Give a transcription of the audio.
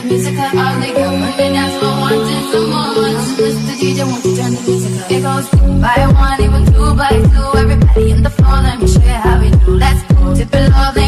music up. All they got money now, so I wanted some more. Mr. DJ, won't you turn the music up? It goes 2 by 1, even 2 by 2. Everybody in the floor, let me show you how we do. Let's go. Tip it low,